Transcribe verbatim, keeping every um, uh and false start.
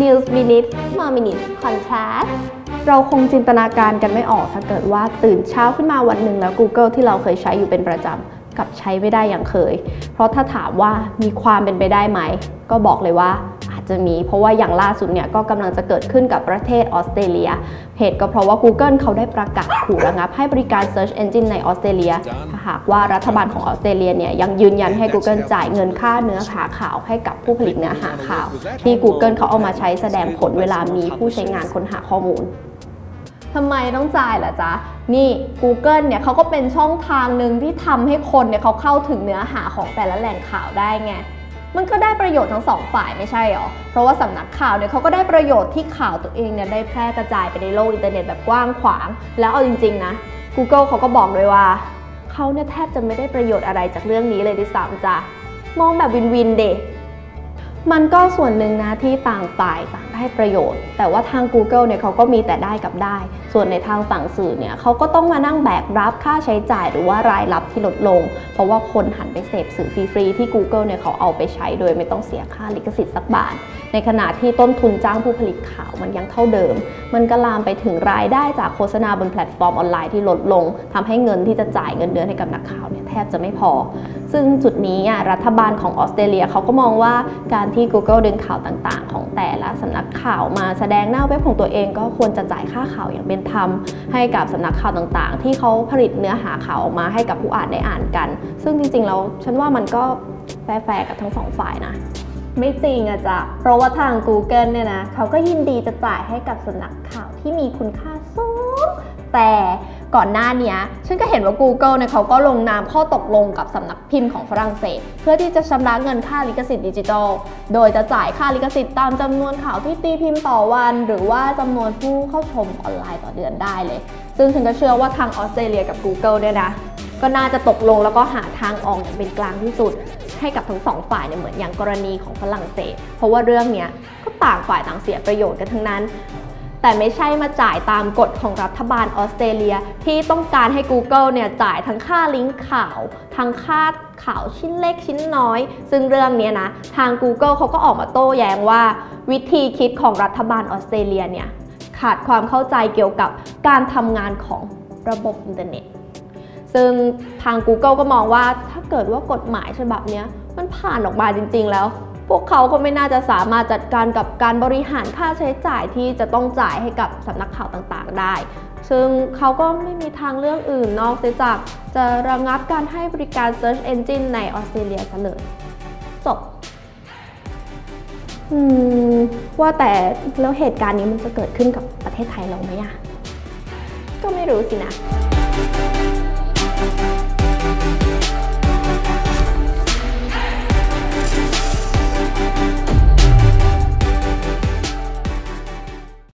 News Minute More Minute Contrast เราคงจินตนาการกันไม่ออกถ้าเกิดว่าตื่นเช้าขึ้นมาวันหนึ่งแล้ว Google ที่เราเคยใช้อยู่เป็นประจำกับใช้ไม่ได้อย่างเคยเพราะถ้าถามว่ามีความเป็นไปได้ไหมก็บอกเลยว่าอาจจะมีเพราะว่าอย่างล่าสุดเนี่ยก็กำลังจะเกิดขึ้นกับประเทศออสเตรเลียเหตุก็เพราะว่า Google เขาได้ประกาศขู่ระงับให้บริการ Search Engine ในออสเตรเลียถ้าหากว่ารัฐบาลของออสเตรเลียเนี่ยยังยืนยันให้ Google จ่ายเงินค่าเนื้อหาข่าวให้กับผู้ผลิตเนื้อหาข่าวที่ Google เขาเอามาใช้แสดงผลเวลามีผู้ใช้งานค้นหาข้อมูลทำไมต้องจ่ายล่ะจ๊ะนี่ Google เนี่ยเขาก็เป็นช่องทางหนึ่งที่ทำให้คนเนี่ยเขาเข้าถึงเนื้อหาของแต่ละแหล่งข่าวได้ไงมันก็ได้ประโยชน์ทั้งสองฝ่ายไม่ใช่หรอเพราะว่าสำนักข่าวเนี่ยเขาก็ได้ประโยชน์ที่ข่าวตัวเองเนี่ยได้แพร่กระจายไปในโลกอินเทอร์เน็ตแบบกว้างขวางแล้วเอาจริงๆนะ Google เขาก็บอกเลยว่าเขาเนี่ยแทบจะไม่ได้ประโยชน์อะไรจากเรื่องนี้เลยด้วยซ้ำจ้ะมองแบบวินวินเดะมันก็ส่วนหนึ่งนะที่ต่างฝ่ายต่างได้ประโยชน์แต่ว่าทาง Google เนี่ยเขาก็มีแต่ได้กับได้ส่วนในทางฝั่งสื่อเนี่ยเขาก็ต้องมานั่งแบกรับค่าใช้จ่ายหรือว่ารายรับที่ลดลงเพราะว่าคนหันไปเสพสื่อฟรีๆที่ Google เนี่ยเขาเอาไปใช้โดยไม่ต้องเสียค่าลิขสิทธิ์สักบาทในขณะที่ต้นทุนจ้างผู้ผลิตข่าวมันยังเท่าเดิมมันก็ลามไปถึงรายได้จากโฆษณาบนแพลตฟอร์มออนไลน์ที่ลดลงทำให้เงินที่จะจ่ายเงินเดือนให้กับนักข่าวเนี่ยแทบจะไม่พอซึ่งจุดนี้รัฐบาลของออสเตรเลียเขาก็มองว่าการที่ Google ดึงข่าวต่างๆของแต่ละสำนักข่าวมาแสดงหน้าเว็บของตัวเองก็ควรจะจ่ายค่าข่าวอย่างเป็นธรรมให้กับสำนักข่าวต่างๆที่เขาผลิตเนื้อหาข่าวออกมาให้กับผู้อ่านได้อ่านกันซึ่งจริงๆแล้วฉันว่ามันก็แฟร์ๆกับทั้งสองฝ่ายนะไม่จริงอะจ๊ะเพราะว่าทาง Google เนี่ยนะเขาก็ยินดีจะจ่ายให้กับสำนักข่าวที่มีคุณค่าสูงแต่ก่อนหน้านี้ฉันก็เห็นว่า Google เนี่ยเขาก็ลงนามข้อตกลงกับสำนักพิมพ์ของฝรั่งเศสเพื่อที่จะชำระเงินค่าลิขสิทธิ์ดิจิทัลโดยจะจ่ายค่าลิขสิทธิ์ตามจำนวนข่าวที่ตีพิมพ์ต่อวันหรือว่าจำนวนผู้เข้าชมออนไลน์ต่อเดือนได้เลยซึ่งฉันก็เชื่อว่าทางออสเตรเลียกับ Google เนี่ยนะก็น่าจะตกลงแล้วก็หาทางออกอย่างเป็นกลางที่สุดให้กับทั้งสองฝ่ายเนี่ยเหมือนอย่างกรณีของฝรั่งเศสเพราะว่าเรื่องนี้ก็ต่างฝ่ายต่างเสียประโยชน์กันทั้งนั้นแต่ไม่ใช่มาจ่ายตามกฎของรัฐบาลออสเตรเลียที่ต้องการให้ Google เนี่ยจ่ายทั้งค่าลิงก์ข่าวทั้งค่าข่าวชิ้นเล็กชิ้นน้อยซึ่งเรื่องนี้นะทาง Google เขาก็ออกมาโต้แย้งว่าวิธีคิดของรัฐบาลออสเตรเลียเนี่ยขาดความเข้าใจเกี่ยวกับการทำงานของระบบอินเทอร์เน็ตซึ่งทาง Google ก็มองว่าถ้าเกิดว่ากฎหมายฉบับนี้มันผ่านออกมาจริงๆแล้วพวกเขาก็ไม่น่าจะสามารถจัดการกับการบริหารค่าใช้จ่ายที่จะต้องจ่ายให้กับสำนักข่าวต่างๆได้ซึ่งเขาก็ไม่มีทางเลือกอื่นนอกจากจะระงับการให้บริการ Search Engine ในออสเตรเลียซะเลยจบอืมว่าแต่แล้วเหตุการณ์นี้มันจะเกิดขึ้นกับประเทศไทยเราไหมอะก็ไม่รู้สินะ